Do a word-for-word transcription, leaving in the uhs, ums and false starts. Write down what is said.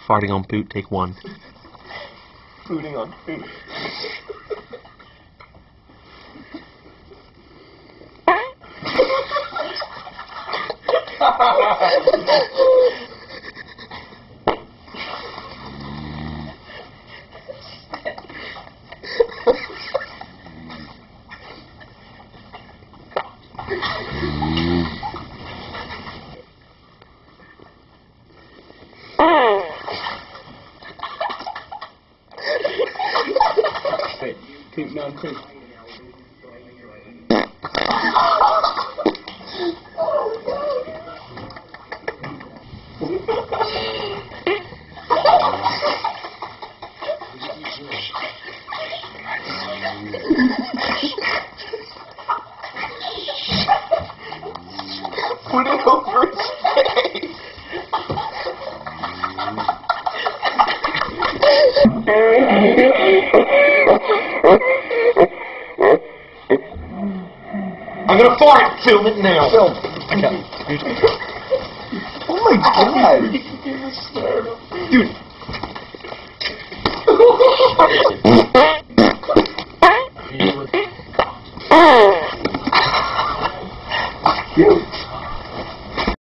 Farting on boot, take one. Booting on boot. Wait, poop, no, poop. Put it over his face. I'm gonna fart! Film it now! Film! Okay. Oh my god! Dude!